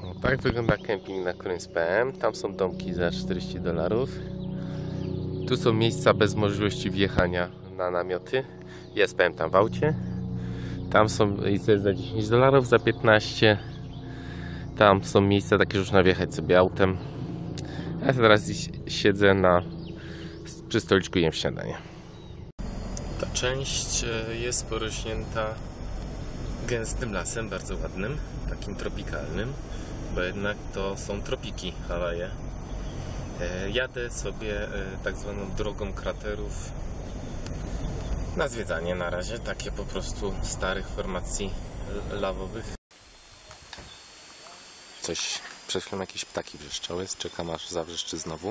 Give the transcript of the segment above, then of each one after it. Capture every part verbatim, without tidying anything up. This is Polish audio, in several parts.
No, tak wygląda kemping, na którym spałem. Tam są domki za czterdzieści dolarów. Tu są miejsca bez możliwości wjechania na namioty. Ja spałem tam w aucie. Tam są miejsca za dziesięć dolarów, za piętnaście. Tam są miejsca takie, że można wjechać sobie autem. Ja teraz siedzę na przy stoliczku i jem śniadanie. Ta część jest porośnięta gęstym lasem, bardzo ładnym, takim tropikalnym, bo jednak to są tropiki, Hawaje. Jadę sobie tak zwaną drogą kraterów na zwiedzanie na razie, takie po prostu starych formacji lawowych. Coś, przed chwilą jakieś ptaki wrzeszczały, czekam aż zawrzeszczy znowu.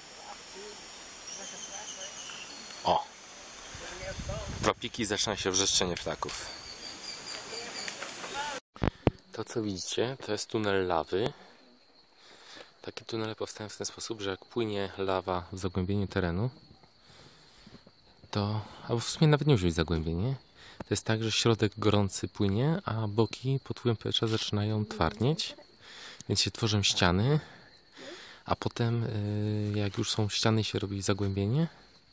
O! Tropiki, zaczyna się wrzeszczenie ptaków. To co widzicie, to jest tunel lawy. Takie tunele powstają w ten sposób, że jak płynie lawa w zagłębieniu terenu, to, albo w sumie nawet nie musi być zagłębienie, to jest tak, że środek gorący płynie, a boki pod wpływem powietrza zaczynają twardnieć, więc się tworzą ściany, a potem jak już są ściany i się robi zagłębienie,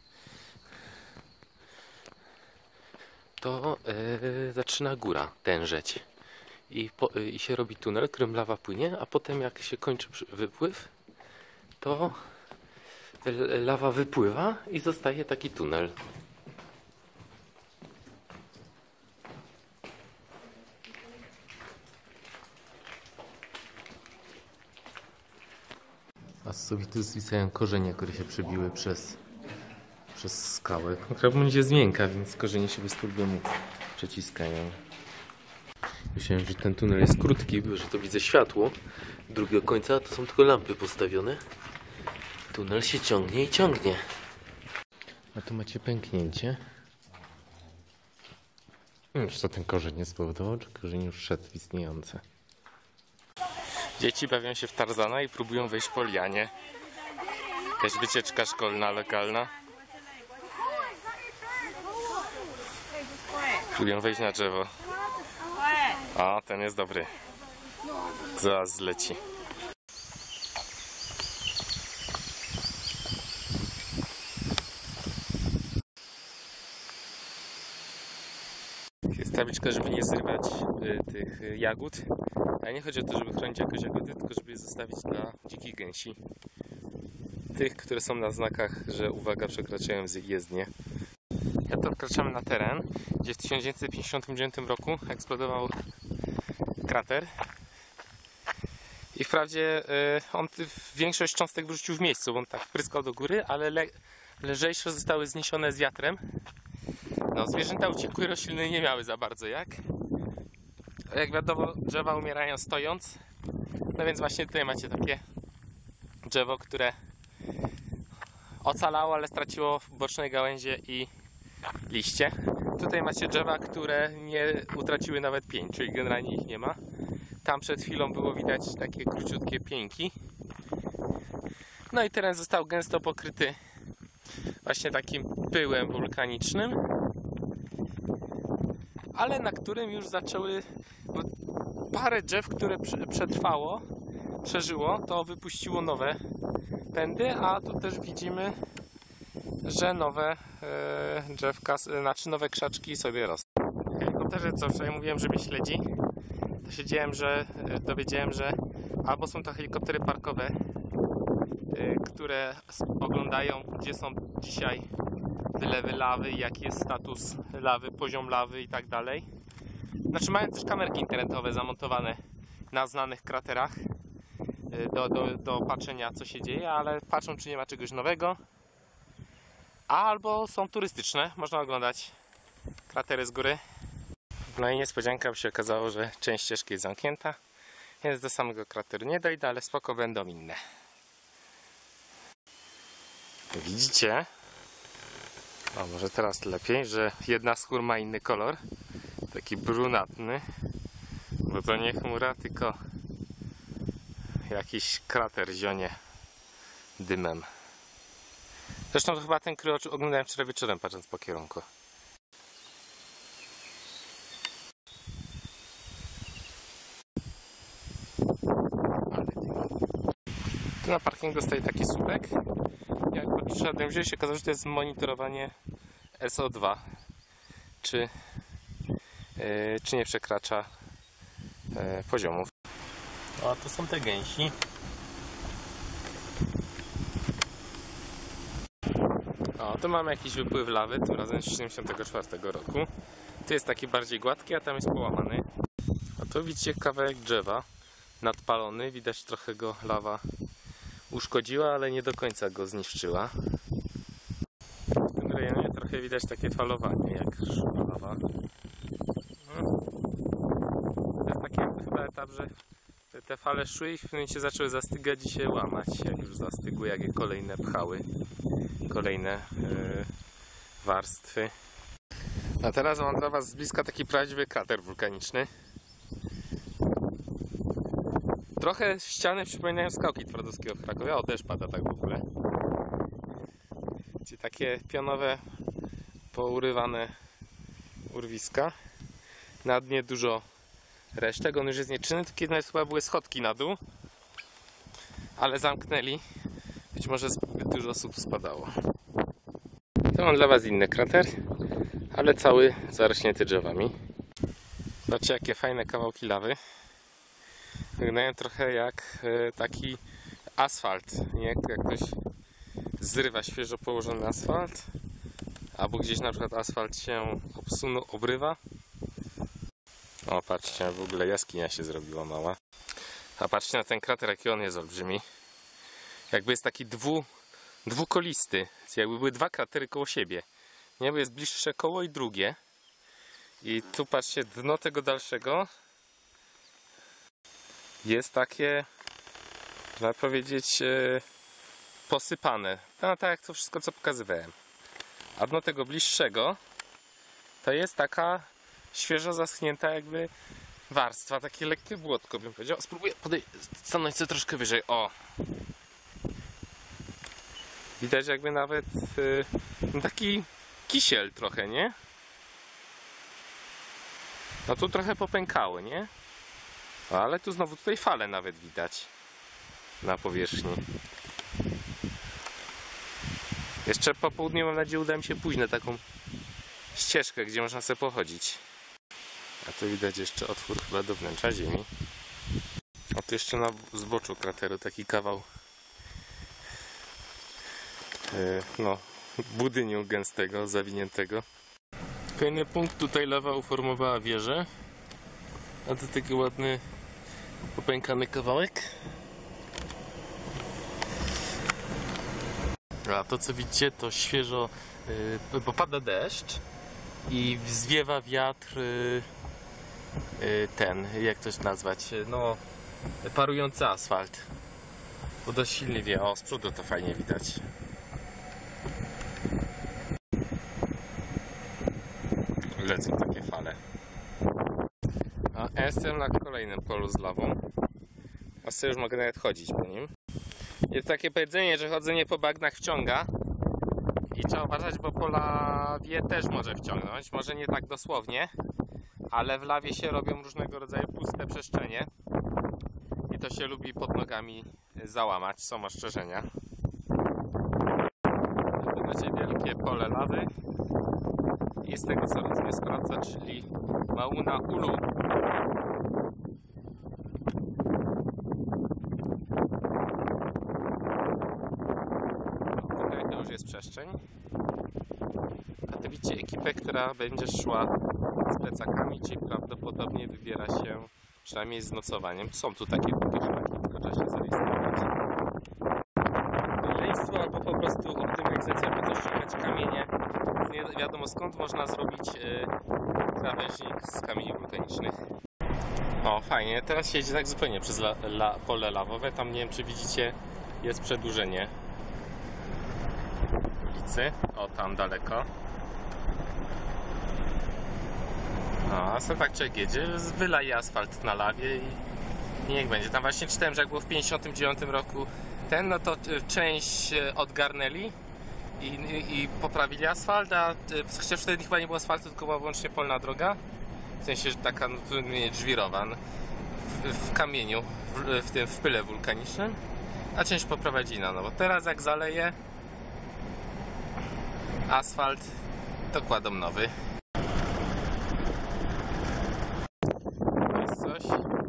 to yy, zaczyna góra tężeć i, po, yy, i się robi tunel, którym lawa płynie, a potem jak się kończy wypływ, to lawa wypływa i zostaje taki tunel. A z sufitu zwisają korzenie, które się przebiły przez przez skałę. Konkretnie będzie z miękka, więc korzenie się bez problemu przeciskają. Myślałem, że ten tunel jest krótki, że to widzę światło drugiego końca, to są tylko lampy postawione. Tunel się ciągnie i ciągnie. A tu macie pęknięcie. Nie wiem, czy to ten korzeń nie spowodował, czy korzeń już szedł w istniejące. Dzieci bawią się w Tarzana i próbują wejść po lianie. Jakaś wycieczka szkolna, lokalna. Próbują wejść na drzewo. A, ten jest dobry. Zaraz zleci. Jest tabliczka, żeby nie zrywać y, tych y, jagód. Ale nie chodzi o to, żeby chronić jakoś jagody, tylko żeby je zostawić dla dzikich gęsi. Tych, które są na znakach, że uwaga, przekraczają jezdnię. Ja to wkraczamy na teren, gdzie w tysiąc dziewięćset pięćdziesiątym dziewiątym roku eksplodował krater. I wprawdzie y, on większość cząstek wyrzucił w miejscu, bo on tak pryskał do góry, ale le lżejsze zostały zniesione z wiatrem. No, zwierzęta uciekły, rośliny nie miały za bardzo jak. Jak wiadomo, drzewa umierają stojąc. No więc właśnie tutaj macie takie drzewo, które ocalało, ale straciło boczne gałęzie i liście. Tutaj macie drzewa, które nie utraciły nawet pień, czyli generalnie ich nie ma. Tam przed chwilą było widać takie króciutkie pieńki. No i teren został gęsto pokryty właśnie takim pyłem wulkanicznym, ale na którym już zaczęły parę drzew, które przetrwało, przeżyło, to wypuściło nowe pędy, a tu też widzimy, że nowe e, drzewka, znaczy nowe krzaczki sobie rosną. W helikopterze, co wczoraj mówiłem, że mnie śledzi, to się dziełem, że, dowiedziałem, że albo są to helikoptery parkowe, e, które oglądają, gdzie są dzisiaj wylewy lawy, jaki jest status lawy, poziom lawy i tak dalej. Znaczy mają też kamerki internetowe zamontowane na znanych kraterach do, do, do patrzenia, co się dzieje, ale patrzą, czy nie ma czegoś nowego. Albo są turystyczne, można oglądać kratery z góry. No i niespodzianka, bo się okazało, że część ścieżki jest zamknięta, więc do samego krateru nie dojdę, ale spoko, będą inne. Widzicie? O, może teraz lepiej, że jedna z chmur ma inny kolor, taki brunatny, bo to nie chmura, tylko jakiś krater zionie dymem. Zresztą to chyba ten, który oglądałem wczoraj wieczorem, patrząc po kierunku. Na parkingu stoi taki słupek. Jak przyszedłem wziąć, się okazało, że to jest monitorowanie S O dwa. Czy, yy, czy nie przekracza yy, poziomów. O, to są te gęsi. O, tu mamy jakiś wypływ lawy, tym razem z siedemdziesiątego czwartego roku. Tu jest taki bardziej gładki, a tam jest połamany. A tu widzicie kawałek drzewa nadpalony, widać trochę go lawa uszkodziła, ale nie do końca go zniszczyła. W tym rejonie trochę widać takie falowanie, jak szła lawa. To jest taki chyba etap, że te fale szły i w pewnym momencie zaczęły zastygać i się łamać. Jak już zastygły, jak je kolejne pchały, kolejne yy, warstwy. A teraz mam dla Was z bliska taki prawdziwy krater wulkaniczny. Trochę ściany przypominają skałki twardowskiego w Krakowie. O, deszcz pada tak w ogóle. Gdzie takie pionowe, pourywane urwiska. Na dnie dużo resztek. On już jest nieczynny. Tu kiedyś chyba były schodki na dół, ale zamknęli. Być może zbyt dużo osób spadało. To mam dla Was inny krater, ale cały zarośnięty drzewami. Zobaczcie, jakie fajne kawałki lawy. Wyglądają trochę jak taki asfalt, nie? Jak ktoś zrywa świeżo położony asfalt, albo gdzieś na przykład asfalt się obsunął, obrywa. O, patrzcie, w ogóle jaskinia się zrobiła mała. A patrzcie na ten krater, jaki on jest olbrzymi. Jakby jest taki dwu, dwukolisty, jakby były dwa kratery koło siebie. Nie, bo jest bliższe koło i drugie. I tu patrzcie, dno tego dalszego jest takie, można powiedzieć, e, posypane. No, tak jak to wszystko, co pokazywałem. A dno tego bliższego to jest taka świeżo zaschnięta jakby warstwa, takie lekkie błotko, bym powiedział. Spróbuję podejść, stanąć sobie troszkę wyżej. O! Widać jakby nawet e, taki kisiel trochę, nie? No tu trochę popękały, nie? Ale tu znowu tutaj fale nawet widać na powierzchni. Jeszcze po południu, mam nadzieję, uda mi się pójść na taką ścieżkę, gdzie można sobie pochodzić. A tu widać jeszcze otwór chyba do wnętrza ziemi. A tu jeszcze na zboczu krateru taki kawał yy, no, budyniu gęstego, zawiniętego. Kolejny punkt, tutaj lawa uformowała wieżę. A to taki ładny, popękany kawałek. A to, co widzicie, to świeżo, yy, bo pada deszcz i zwiewa wiatr yy, yy, ten, jak to się nazwać, no parujący asfalt. Bo dość silnie wie. O, z przodu to fajnie widać. Lecą takie fale. A ja jestem na kolejnym polu z lawą. A sobie już mogę nawet chodzić po nim. Jest takie powiedzenie, że chodzenie po bagnach wciąga. I trzeba uważać, bo po lawie też może wciągnąć. Może nie tak dosłownie, ale w lawie się robią różnego rodzaju puste przestrzenie. I to się lubi pod nogami załamać. Są ostrzeżenia. To macie wielkie pole lawy. I z tego, co rozumiem, sprawdza, czyli Mauna Ulu. Tutaj to już jest przestrzeń. A tu widzicie ekipę, która będzie szła z plecakami, czyli prawdopodobnie wybiera się przynajmniej z nocowaniem. Są tu takie buty szlaki, tylko trzeba się zarejestrować. Leństwo albo po prostu optymalizacja, po co ściągać kamienie. Nie wiadomo skąd można zrobić yy, krawężnik z kamieni wulkanicznych. O, fajnie. Teraz się jedzie tak zupełnie przez la, la, pole lawowe. Tam nie wiem, czy widzicie, jest przedłużenie ulicy. O, tam daleko. No, a sobie tak człowiek jedzie, wylaje asfalt na lawie i niech będzie. Tam właśnie czytałem, że jak było w pięćdziesiątym dziewiątym roku ten, no to część odgarnęli i, i, i poprawili asfalt, a chociaż wtedy chyba nie było asfaltu, tylko była wyłącznie polna droga. W sensie, że taka no, żwirowa. w, w kamieniu, w, w tym w pyle wulkanicznym, a część poprowadzi na nowo. Teraz jak zaleje asfalt, to kładą nowy. To jest coś,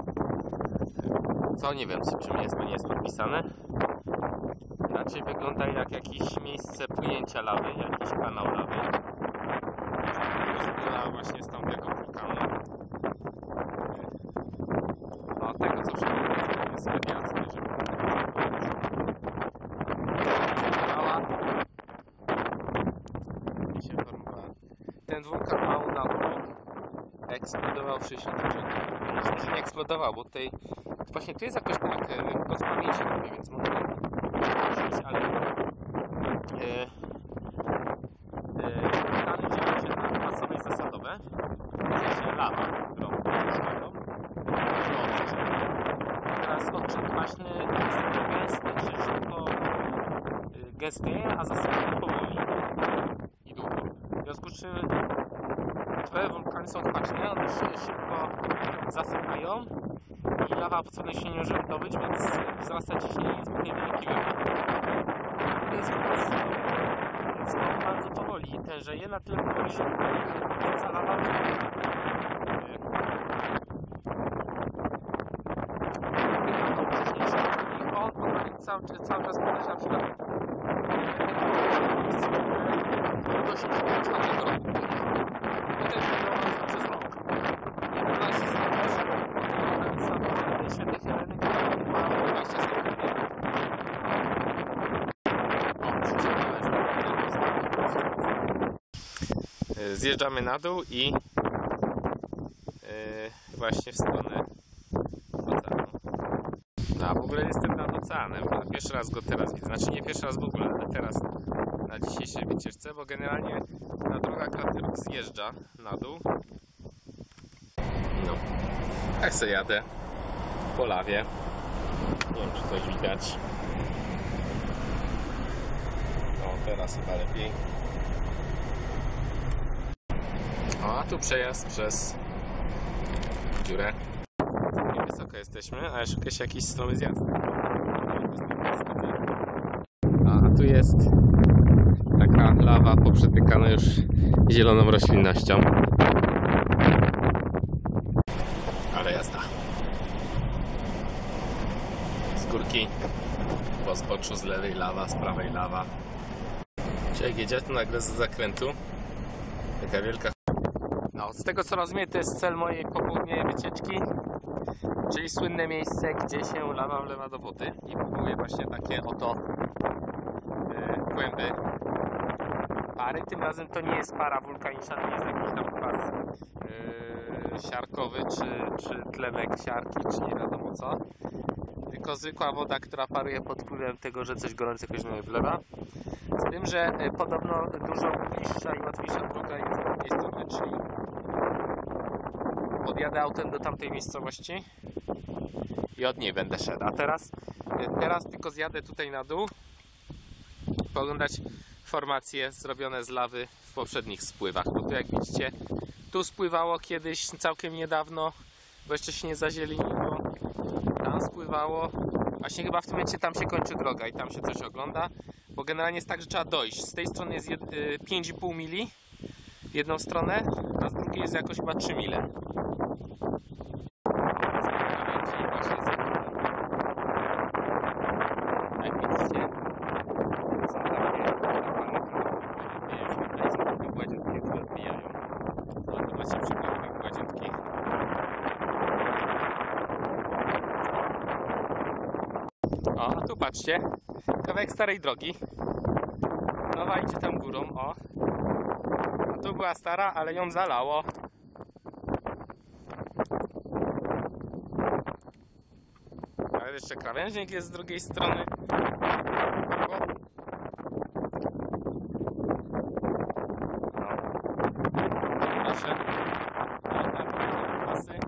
co nie wiem, czym jest, bo nie jest podpisane. Raczej wygląda jak jakieś miejsce płynięcia lawy, jakiś kanał lawy. Rozpływa właśnie z tamtego wulkanu. No tego co przegląda jest zbyt jasne, żeby się formowała. Ten wulkan mało na dół eksplodował w sześćdziesiątym dziewiątym. Myślę, że nie eksplodował, bo tutaj właśnie tu jest jakoś tak go z pamięci robię, więc mogę użyć, ale e, e, wulkany dzielą się na masowe i zasadowe. Się lawa, którą puszczają. Teraz odczyn kwaśny jest gęsty, czy szybko gęstnieje, a zasadnie powoli i długo. W związku z czym te wulkany są kwaśne, one się szybko zasychają i lawa po co się nie może wydobyć, więc wzrasta ciśnienie i zbyt niewielki wybuch. Więc, więc on bardzo powoli tężeje, na tyle powoli, że wraca lawa i on powoli cały, cały czas podać na przykład do osiemdziesiątego czwartego roku. Potem wygląda przez rok. U nas jest też granica świetnej Heleny, która ma dwadzieścia stopni. Zjeżdżamy na dół i yy, właśnie w stronę oceanu. No a w ogóle jestem nad oceanem. Pierwszy raz go teraz widzę. Znaczy nie pierwszy raz w ogóle, ale teraz na dzisiejszej wycieczce, bo generalnie ta droga Krateruk zjeżdża na dół. No, tak sobie jadę po lawie. Nie wiem, czy coś widać. No, teraz chyba lepiej. O, a tu przejazd przez dziurę. Niewysoko jesteśmy, a jeszcze jest jakiś stromy zjazd. A tu jest taka lawa poprzetykana już zieloną roślinnością. Ale jazda. Z górki po zboczu z lewej lawa, z prawej lawa. Jak jedzie, to nagle z zakrętu taka wielka. No, z tego co rozumiem, to jest cel mojej popołudniowej wycieczki, czyli słynne miejsce, gdzie się lawa wlewa do wody i próbuję właśnie takie oto yy, głęby pary. Tym razem to nie jest para wulkaniczna, to nie jest jakiś tam pas yy, siarkowy, czy, czy tlenek siarki, czy nie wiadomo co, tylko zwykła woda, która paruje pod wpływem tego, że coś gorącego się wlewa. Z tym, że yy, podobno dużo bliższa i łatwiejsza droga jest z drugiej strony, czyli podjadę autem do tamtej miejscowości i od niej będę szedł. A teraz, teraz tylko zjadę tutaj na dół, pooglądać formacje zrobione z lawy w poprzednich spływach. Bo tu jak widzicie, tu spływało kiedyś całkiem niedawno, bo jeszcze się nie zazieleniło. Tam spływało, właśnie chyba w tym momencie tam się kończy droga i tam się coś ogląda, bo generalnie jest tak, że trzeba dojść. Z tej strony jest pięć i pół mili w jedną stronę, a z drugiej jest jakoś chyba trzy mile. Jak widzicie, są takie lokalne gładziutki, które odbijają. Ale to właśnie przykład gładziutki. O, a tu patrzcie, kawałek starej drogi. Nowa idzie tam górą, o. A tu była stara, ale ją zalało. Ale jeszcze krawężnik jest z drugiej strony. No. Proszę. Pasy.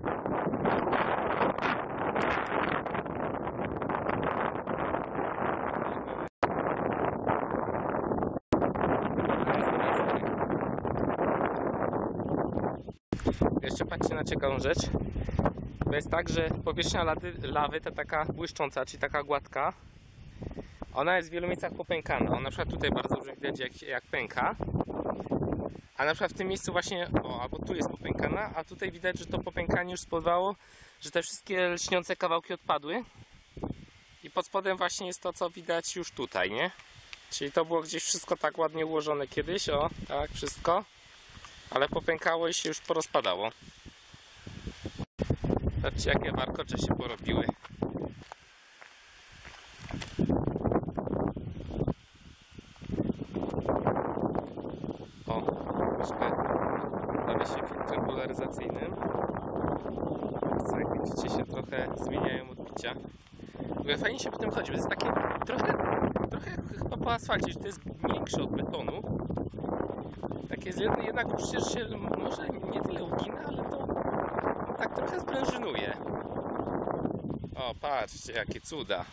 Jeszcze patrzcie na ciekawą rzecz. to jest tak, że powierzchnia lawy, lawy ta taka błyszcząca, czyli taka gładka, ona jest w wielu miejscach popękana. On na przykład tutaj bardzo dobrze widać jak, jak pęka. A na przykład w tym miejscu właśnie, o, albo tu jest popękana, a tutaj widać, że to popękanie już spowodowało, że te wszystkie lśniące kawałki odpadły. I pod spodem właśnie jest to, co widać już tutaj, nie? Czyli to było gdzieś wszystko tak ładnie ułożone kiedyś, o, tak, wszystko. Ale popękało i się już porozpadało. Zobaczcie, jakie warkocze się porobiły. O, troszkę bawię się filtrem polaryzacyjnym. Co, jak widzicie, się trochę zmieniają odbicia. W ogóle fajnie się po tym chodzi, bo to jest takie trochę, trochę chyba po asfalcie, że to jest miększe od betonu. Tak jest jednak przecież się może nie tyle ugina, ale to tak trochę sprężynuje. O, patrzcie, jakie cuda.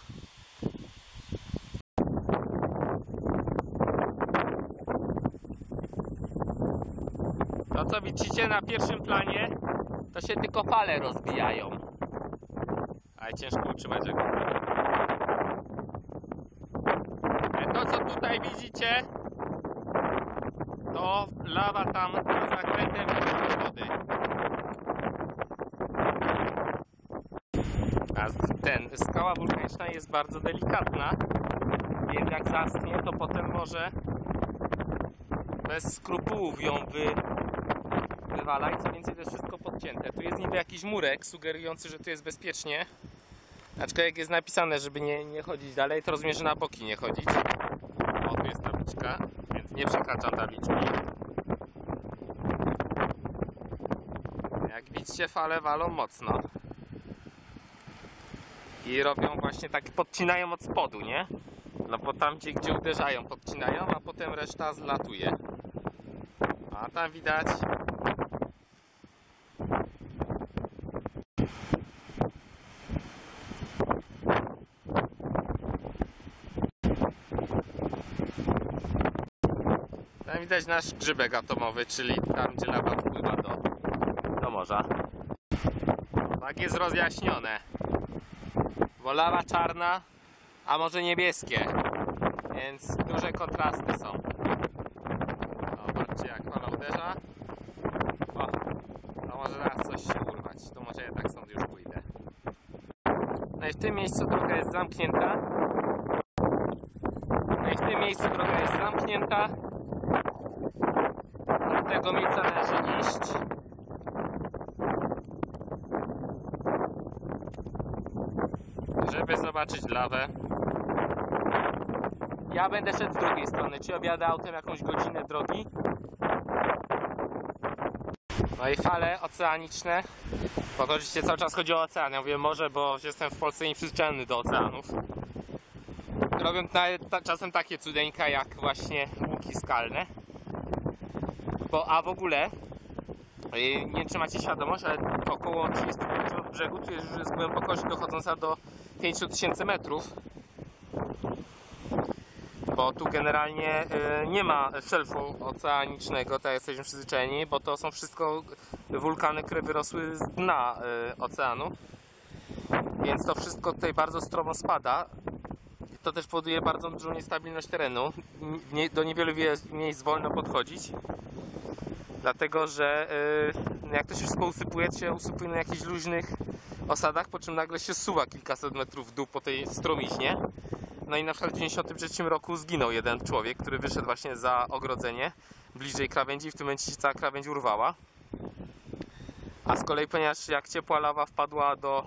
To, co widzicie na pierwszym planie, to się tylko fale rozbijają. Ale ciężko utrzymać jak... To, co tutaj widzicie, to lawa tam za zakrętem wody. A ten, skała wulkaniczna jest bardzo delikatna, więc jak zaschnie, to potem może bez skrupułów ją wy, wywalać. Co więcej, to jest wszystko podcięte. Tu jest niby jakiś murek sugerujący, że tu jest bezpiecznie. Aczkolwiek jest napisane, żeby nie, nie chodzić dalej, to rozumiem, że na boki nie chodzić. O, tu jest tabliczka, więc nie przekraczam tabliczki. Jak widzicie, fale walą mocno. I robią właśnie tak, podcinają od spodu, nie? No bo tam gdzie, gdzie uderzają, podcinają, a potem reszta zlatuje. A tam widać... Tam widać nasz grzybek atomowy, czyli tam gdzie lawa wpływa do, do morza. Tak jest rozjaśnione. Bo lawa czarna, a morze niebieskie. Więc duże kontrasty są. O, patrzcie jak fala uderza. O, to może teraz coś się urwać. To może ja tak stąd już pójdę. No i w tym miejscu droga jest zamknięta. No i w tym miejscu droga jest zamknięta. Do tego miejsca należy iść. Żeby zobaczyć lawę. Ja będę szedł z drugiej strony, czy objadę autem jakąś godzinę drogi. No i fale oceaniczne. Bo oczywiście cały czas chodzi o ocean. Ja mówię morze, bo jestem w Polsce nieprzyzwyczajony do oceanów. Robią ta, czasem takie cudeńka jak właśnie łuki skalne. Bo, a w ogóle, nie wiem czy macie świadomość, ale około trzydziestu metrów od brzegu tu jest, już jest głębokość dochodząca do pięciu tysięcy metrów. Bo tu generalnie y, nie ma szelfu oceanicznego, tak jak jesteśmy przyzwyczajeni, bo to są wszystko wulkany, które wyrosły z dna y, oceanu. Więc to wszystko tutaj bardzo stromo spada. To też powoduje bardzo dużą niestabilność terenu. Nie, do niewielu miejsc wolno podchodzić. Dlatego, że yy, jak to się wszystko usypuje, to się usypuje na jakichś luźnych osadach, po czym nagle się zsuwa kilkaset metrów w dół po tej stromiźnie. No i na przykład w dziewięćdziesiątym trzecim roku zginął jeden człowiek, który wyszedł właśnie za ogrodzenie bliżej krawędzi i w tym momencie się cała krawędź urwała. A z kolei, ponieważ jak ciepła lawa wpadła do,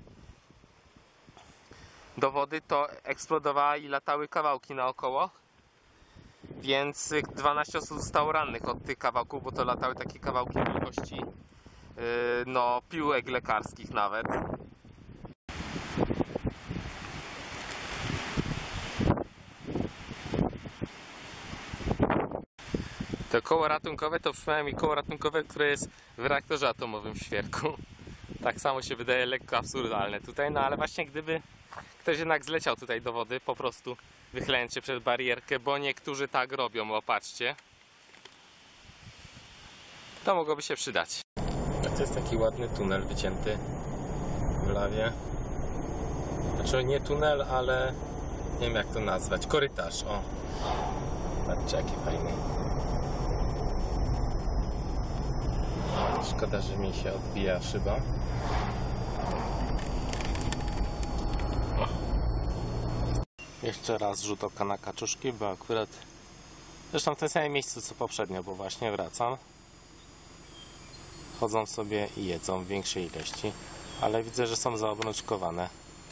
do wody, to eksplodowała i latały kawałki naokoło. Więc dwanaście osób zostało rannych od tych kawałków, bo to latały takie kawałki wielkości yy, no, piłek lekarskich nawet. To koło ratunkowe to przynajmniej koło ratunkowe, które jest w reaktorze atomowym w Świerku. Tak samo się wydaje lekko absurdalne tutaj, no ale właśnie gdyby ktoś jednak zleciał tutaj do wody, po prostu wychylając się przed barierkę, bo niektórzy tak robią, o patrzcie, to mogłoby się przydać. A to jest taki ładny tunel wycięty lawie. Znaczy nie tunel, ale nie wiem jak to nazwać. Korytarz, o. Patrzcie jaki fajny. Szkoda, że mi się odbija szyba. O. Jeszcze raz rzut oka na kaczuszki, bo akurat zresztą w tym samym miejscu co poprzednio, bo właśnie wracam. Chodzą sobie i jedzą w większej ilości, ale widzę, że są zaobrączkowane.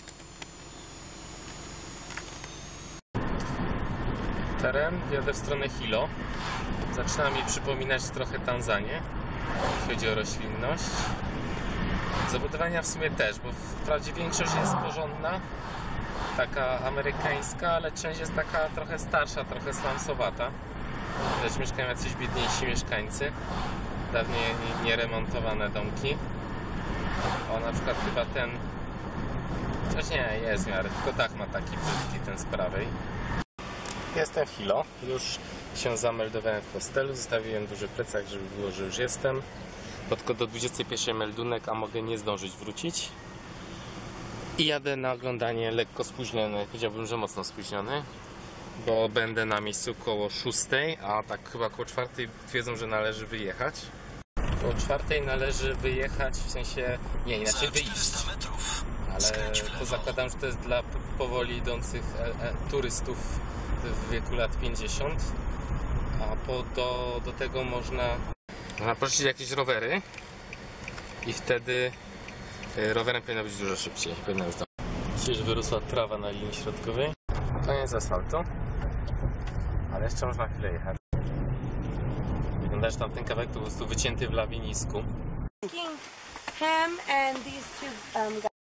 Teren jadę w stronę Hilo. Zaczyna mi przypominać trochę Tanzanię, jeśli chodzi o roślinność. Zabudowania w sumie też, bo wprawdzie większość jest porządna, taka amerykańska, ale część jest taka trochę starsza, trochę slumsowata. Widać mieszkają jacyś biedniejsi mieszkańcy. Dawniej nieremontowane domki. O, na przykład chyba ten... Coś nie, jest w miarę, tylko dach ma taki brzydki, ten z prawej. Jestem w Hilo. Już się zameldowałem w hostelu. Zostawiłem duży plecak, żeby było, że już jestem. Bo tylko do dwudziestej pierwszej meldunek, a mogę nie zdążyć wrócić. I jadę na oglądanie lekko spóźniony. Powiedziałbym, że mocno spóźniony. Bo będę na miejscu koło szóstej, a tak chyba koło czwartej twierdzą, że należy wyjechać. Koło czwartej należy wyjechać, w sensie, nie, inaczej wyjść. Ale to zakładam, że to jest dla powoli idących e, e, turystów w wieku lat pięćdziesiąt. A po, do, do tego można pożyczyć jakieś rowery i wtedy rowerem powinno być dużo szybciej. Przecież wyrosła trawa na linii środkowej. Koniec asfaltu. Ale jeszcze można chwilę jechać. Wygląda, że tamten kawałek to po prostu wycięty w lawinisku. Ham and these two um, guys.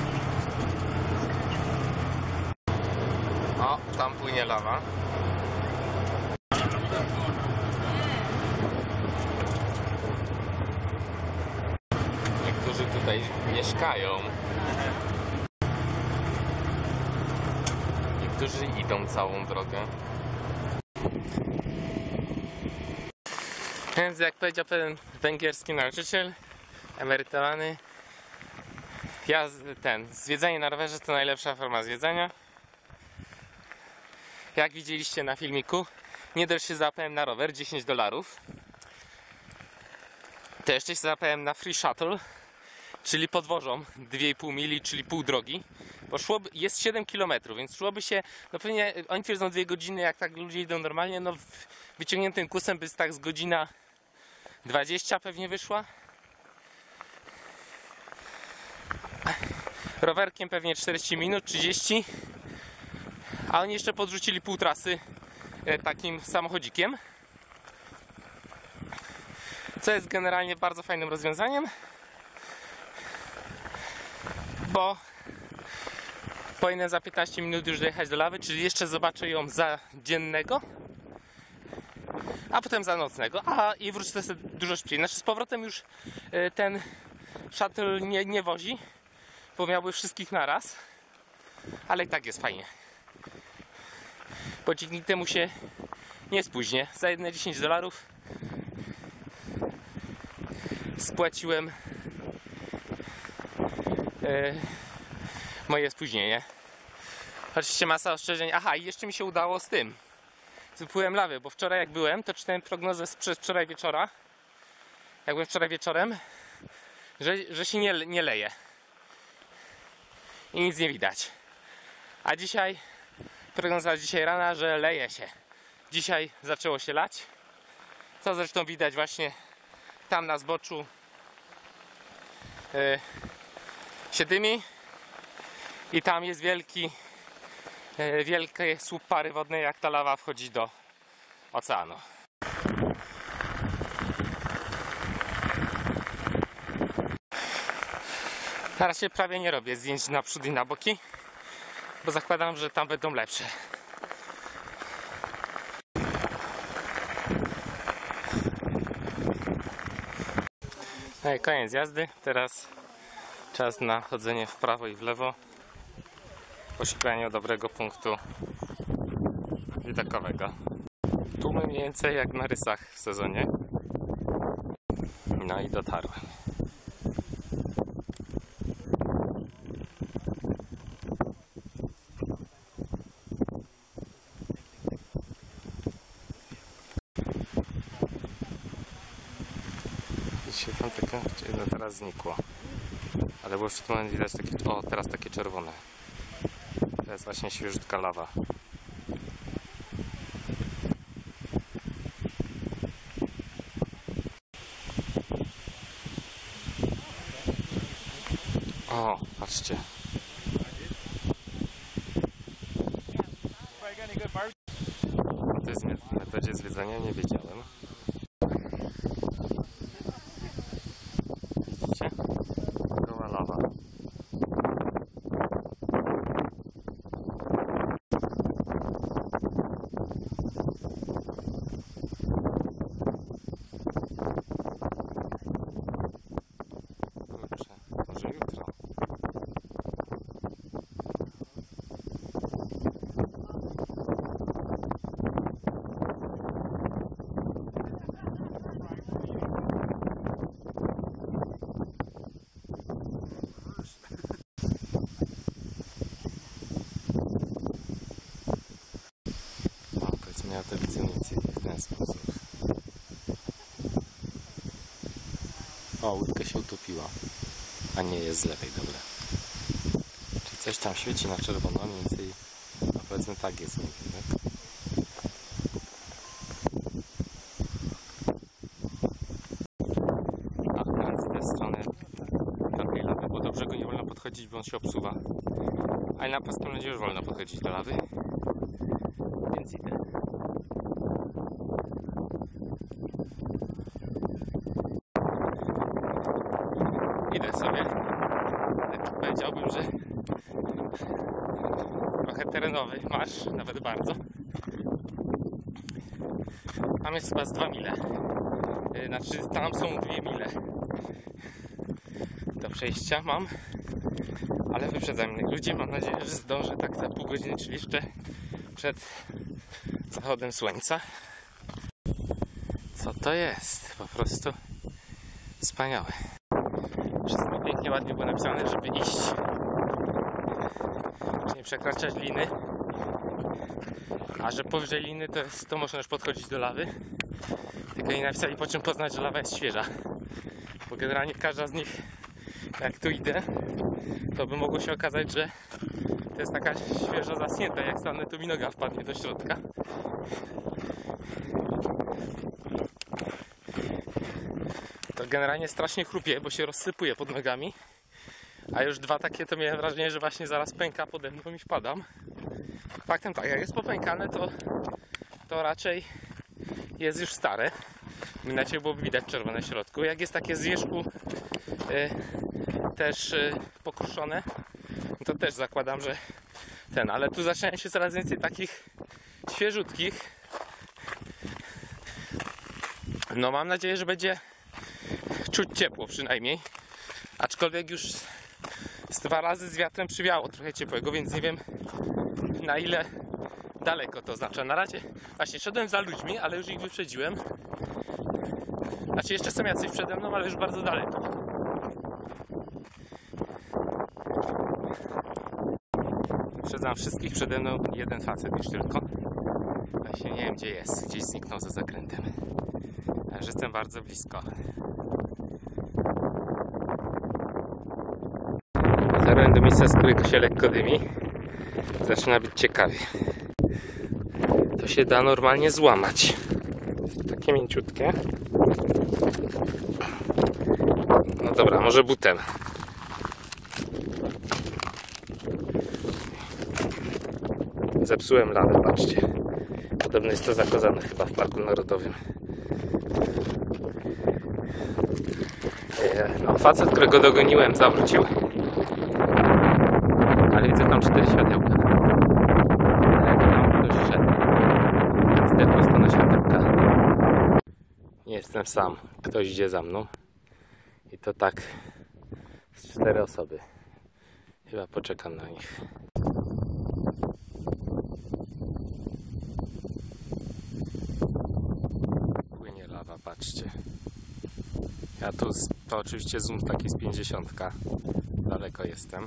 O, tam płynie lawa. Niektórzy tutaj mieszkają. Niektórzy idą całą drogę. Więc jak powiedział pewien węgierski nauczyciel, emerytowany, ja ten, zwiedzanie na rowerze to najlepsza forma zwiedzania. Jak widzieliście na filmiku, nie dość się załapałem na rower, dziesięć dolarów. To jeszcze się załapałem na free shuttle, czyli podwożą dwie i pół mili, czyli pół drogi. Bo szłoby, jest siedem kilometrów, więc szłoby się, no pewnie oni twierdzą dwie godziny, jak tak ludzie idą normalnie, no wyciągniętym kusem by tak z godzina dwadzieścia pewnie wyszła. Rowerkiem pewnie czterdzieści minut, trzydzieści. A oni jeszcze podrzucili pół trasy takim samochodzikiem. Co jest generalnie bardzo fajnym rozwiązaniem. Bo powinienem za piętnaście minut już dojechać do lawy, czyli jeszcze zobaczę ją za dziennego, a potem za nocnego, a i wrócę sobie dużo szybciej. Znaczy z powrotem już ten shuttle nie, nie wozi, bo miałby wszystkich naraz, ale i tak jest fajnie. Bo dzięki temu się nie spóźnię. Za jedne dziesięć dolarów spłaciłem yy, moje spóźnienie. Oczywiście masa ostrzeżeń. Aha, i jeszcze mi się udało z tym. Wypłyłem lawy, bo wczoraj jak byłem, to czytałem prognozę sprzed wczoraj wieczora. Jak byłem wczoraj wieczorem, że, że się nie, nie leje. I nic nie widać. A dzisiaj, prognoza dzisiaj rana, że leje się. Dzisiaj zaczęło się lać. Co zresztą widać właśnie tam na zboczu yy, się dymi. I tam jest wielki, yy, wielki słup pary wodnej, jak ta lawa wchodzi do oceanu. Na razie prawie nie robię zdjęć na przód i na boki, bo zakładam, że tam będą lepsze. No i koniec jazdy. Teraz czas na chodzenie w prawo i w lewo. Poszukiwanie dobrego punktu widokowego. Tłumy mniej więcej jak na rysach w sezonie. No i dotarłem. Tam takie, no teraz znikło. Ale było w tym momencie widać takie, o teraz takie czerwone. To jest właśnie świeżutka lawa. O, patrzcie. O tej metodzie zwiedzania nie wiedziałem. Widzicie? Goła lawa. Kurczę, może jutro. Ja to widzę mniej więcej w ten sposób. O, łódka się utopiła. A nie, jest z lewej, dobra. Czyli coś tam świeci na czerwono, mniej więcej, no powiedzmy tak jest, nie wiem, tak? A, teraz z tej strony prawej lawy, bo do brzegu nie wolno podchodzić, bo on się obsuwa. Ale na płaskim lądzie już wolno podchodzić do lawy. Więc idę. Idę sobie, powiedziałbym, że trochę terenowy marsz, nawet bardzo. Tam jest chyba z dwa mile, znaczy tam są dwie mile do przejścia mam, ale wyprzedzam innych ludzi, mam nadzieję, że zdążę tak za pół godziny, czyli jeszcze przed zachodem słońca. Co to jest? Po prostu wspaniałe. Wszystko pięknie, ładnie było napisane, żeby iść, czy nie przekraczać liny, a że powyżej liny to, jest, to można już podchodzić do lawy, tylko nie napisali, po czym poznać, że lawa jest świeża, bo generalnie każda z nich, jak tu idę, to by mogło się okazać, że to jest taka świeżo zaschnięta, jak stanę, to mi noga wpadnie do środka. To generalnie strasznie chrupie, bo się rozsypuje pod nogami. A już dwa takie to miałem wrażenie, że właśnie zaraz pęka pode mną i wpadam. Faktem tak, jak jest popękane, to, to raczej jest już stare. Inaczej byłoby widać czerwone w środku. Jak jest takie z wierzchu y, też y, pokruszone, to też zakładam, że ten, ale tu zaczynają się coraz więcej takich świeżutkich. No mam nadzieję, że będzie czuć ciepło przynajmniej, aczkolwiek już z dwa razy z wiatrem przywiało trochę ciepłego, więc nie wiem, na ile daleko to oznacza. Na razie właśnie szedłem za ludźmi, ale już ich wyprzedziłem. Znaczy jeszcze są jacyś przede mną, ale już bardzo daleko. Wyprzedzam wszystkich, przede mną jeden facet już tylko. Właśnie nie wiem, gdzie jest, gdzieś zniknął za zakrętem. A już jestem bardzo blisko. Zabrałem do miejsca, z którego się lekko dymi. Zaczyna być ciekawie. To się da normalnie złamać. Jest takie mięciutkie. No dobra, może butem. Zepsułem lawę, patrzcie. Podobno jest to zakazane chyba w Parku Narodowym. No, facet, którego dogoniłem, zawrócił. Ale widzę tam cztery światełka. Jak tam ktoś szedł. Idę prosto na światełka. Nie jestem sam. Ktoś idzie za mną. I to tak z cztery osoby. Chyba poczekam na nich. Płynie lawa, patrzcie. Ja tu, to oczywiście zoom taki z pięćdziesiątka. Daleko jestem.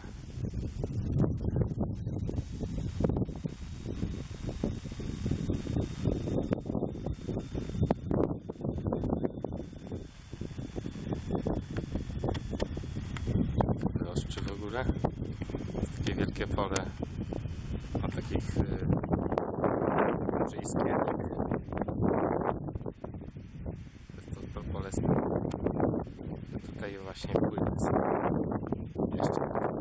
takie pole o takich yy, iskierek. To jest to, to pole z... Tutaj właśnie płyny są. Jeszcze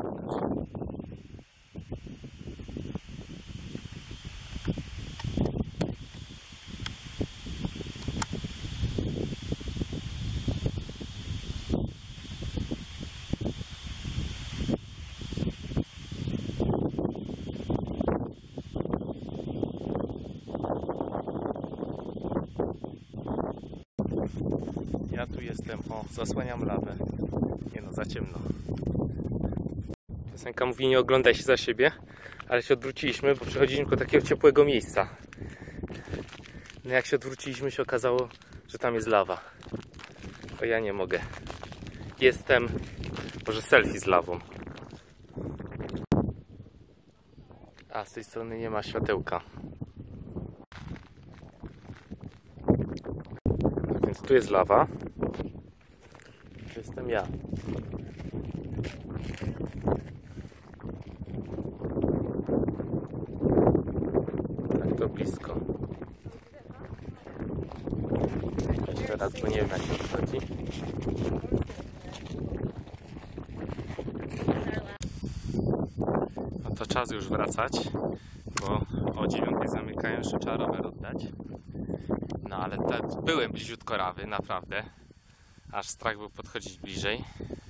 ja tu jestem, o, zasłaniam lawę. Nie no, za ciemno. Piosenka mówi: nie oglądaj się za siebie, ale się odwróciliśmy, bo przechodziliśmy do takiego ciepłego miejsca. No jak się odwróciliśmy, się okazało, że tam jest lawa. To ja nie mogę. Jestem, może selfie z lawą. A z tej strony nie ma światełka. Więc tu jest lawa. To jestem ja. Tak to blisko. Teraz, bo nie wiem, jak to wchodzi. No to czas już wracać, bo o dziewiątej zamykają, jeszcze trzeba rower oddać. No ale tak, byłem bliziutko Rawy, naprawdę. Aż strach był podchodzić bliżej.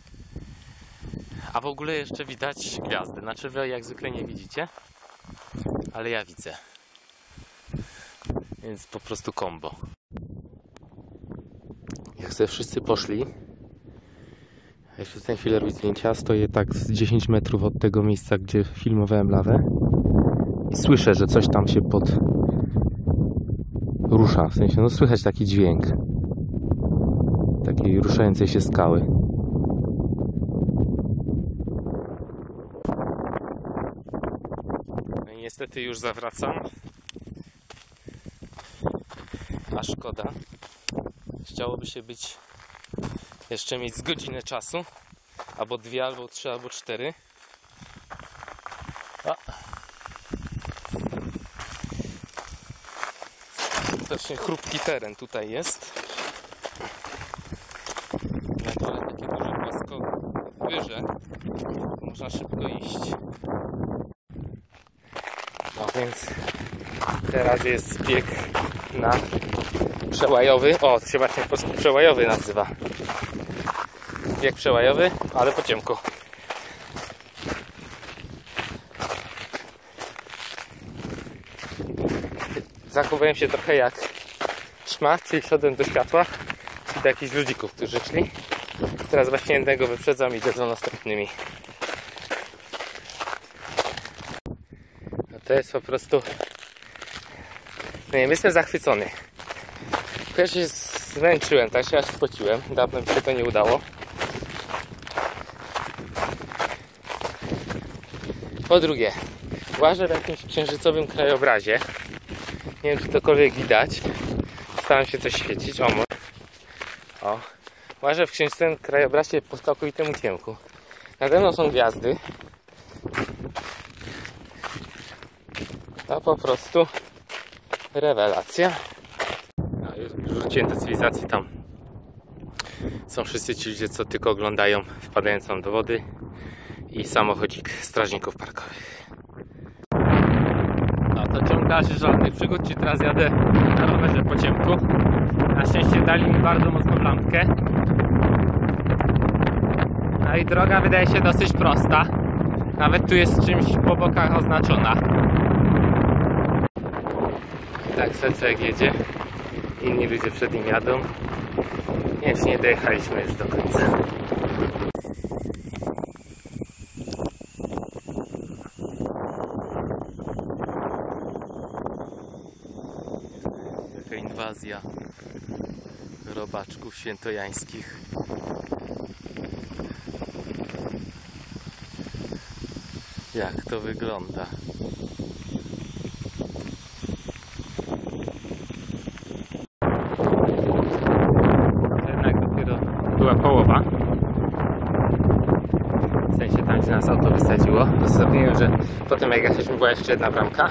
A w ogóle jeszcze widać gwiazdy. Znaczy wy jak zwykle nie widzicie, ale ja widzę. Więc po prostu kombo. Jak sobie wszyscy poszli, a jeszcze chcę chwilę robić zdjęcia, stoję tak z dziesięć metrów od tego miejsca, gdzie filmowałem lawę i słyszę, że coś tam się pod rusza, w sensie, no słychać taki dźwięk takiej ruszającej się skały. No i niestety już zawracam, a szkoda. Chciałoby się być jeszcze mieć z godzinę czasu, albo dwie, albo trzy, albo cztery. A. Skutecznie chrupki teren tutaj jest. Na dole takie duże płaskowyże, można szybko iść. No więc teraz jest bieg na przełajowy. O, to się właśnie po polsku przełajowy nazywa. Bieg przełajowy, ale po ciemku. Zachowałem się trochę jak szmach, czyli szedłem do światła i do jakichś ludzików, którzy szli. Teraz właśnie jednego wyprzedzam i idę za następnymi. No to jest po prostu... No nie wiem, jestem zachwycony. Pierwszy się zmęczyłem, tak się aż spociłem. Dawno mi się to nie udało. Po drugie, łażę w jakimś księżycowym krajobrazie. Nie wiem, czy tokolwiek widać. Staram się coś świecić. O, może. O. Łażę w księżycowym krajobrazie po całkowitym ciemku. Nade mną są gwiazdy. To po prostu rewelacja. No, już wróciłem do cywilizacji. Tam są wszyscy ci ludzie, co tylko oglądają wpadającą do wody i samochodzik strażników parkowych. No to ciągarzy żadnych przygód, czy teraz jadę na rowerze po ciemku. Na szczęście dali mi bardzo mocną lampkę. No i droga wydaje się dosyć prosta. Nawet tu jest czymś po bokach oznaczona. Tak, serce jak jedzie. Inni ludzie przed nim jadą. Nie wiem, czy nie dojechaliśmy już do końca. Jaka inwazja robaczków świętojańskich. Jak to wygląda? Jednak dopiero była połowa. W sensie tam, gdzie nas auto wysadziło. Zostawiłem myślałem, że po tym jak jechaliśmy była jeszcze jedna bramka.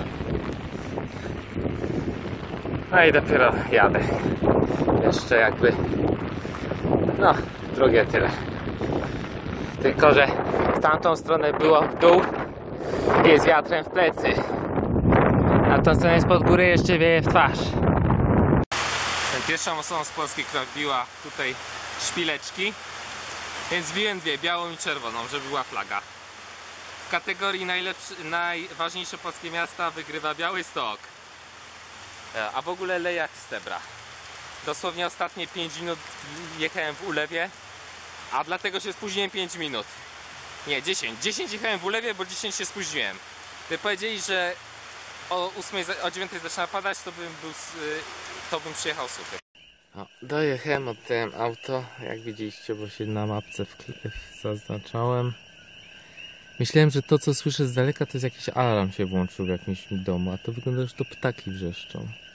No i dopiero jadę. Jeszcze jakby, no, drugie tyle. Tylko że w tamtą stronę było w dół i jest wiatrem w plecy. A tą stronę jest pod górę, jeszcze wieje w twarz. Pierwszą osobą z Polski, która wbiła tutaj szpileczki, więc wbiłem dwie, białą i czerwoną, żeby była flaga. W kategorii najlepszy, najważniejsze polskie miasta wygrywa Białystok, a w ogóle Lejach Stebra. Dosłownie ostatnie pięć minut jechałem w ulewie, a dlatego się spóźniłem pięć minut. Nie, dziesięć. dziesięć jechałem w ulewie, bo dziesięć się spóźniłem. Gdy powiedzieli, że o ósmej, o dziewiątej zaczyna padać, to bym, był, to bym przyjechał suchy. No, dojechałem, oddałem auto, jak widzieliście, bo się na mapce w zaznaczałem. Myślałem, że to co słyszę z daleka to jest jakiś alarm się włączył w jakimś domu, a to wygląda, że to ptaki wrzeszczą.